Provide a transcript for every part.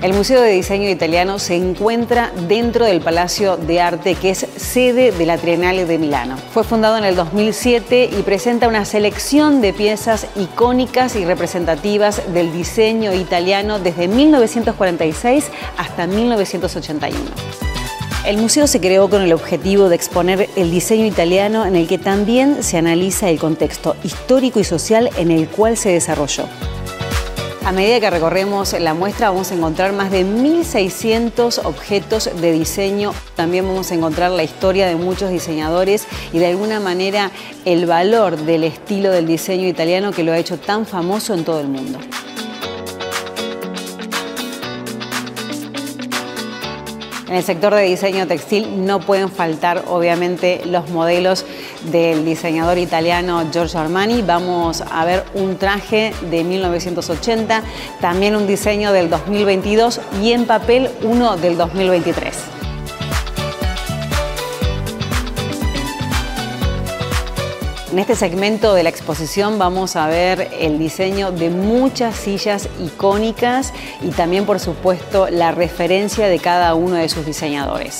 El Museo de Diseño Italiano se encuentra dentro del Palacio de Arte, que es sede de la Triennale de Milano. Fue fundado en el 2007 y presenta una selección de piezas icónicas y representativas del diseño italiano desde 1946 hasta 1981. El museo se creó con el objetivo de exponer el diseño italiano, en el que también se analiza el contexto histórico y social en el cual se desarrolló. A medida que recorremos la muestra vamos a encontrar más de 1.600 objetos de diseño. También vamos a encontrar la historia de muchos diseñadores y de alguna manera el valor del estilo del diseño italiano que lo ha hecho tan famoso en todo el mundo. En el sector de diseño textil no pueden faltar, obviamente, los modelos del diseñador italiano Giorgio Armani. Vamos a ver un traje de 1980, también un diseño del 2022 y en papel uno del 2023. En este segmento de la exposición vamos a ver el diseño de muchas sillas icónicas y también, por supuesto, la referencia de cada uno de sus diseñadores.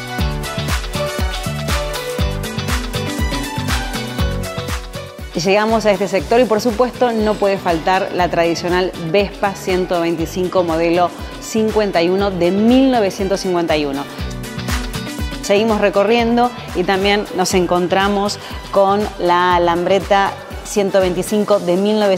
Llegamos a este sector y, por supuesto, no puede faltar la tradicional Vespa 125 modelo 51 de 1951. Seguimos recorriendo y también nos encontramos con la Lambretta 125 de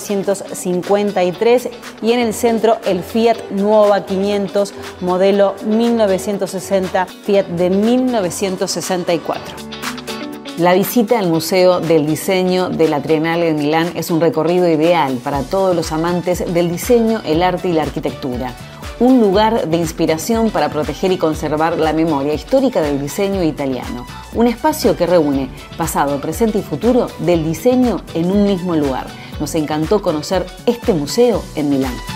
1953 y en el centro el Fiat Nuova 500 modelo 1960, Fiat de 1964. La visita al Museo del Diseño de la Triennale de Milán es un recorrido ideal para todos los amantes del diseño, el arte y la arquitectura. Un lugar de inspiración para proteger y conservar la memoria histórica del diseño italiano. Un espacio que reúne pasado, presente y futuro del diseño en un mismo lugar. Nos encantó conocer este museo en Milán.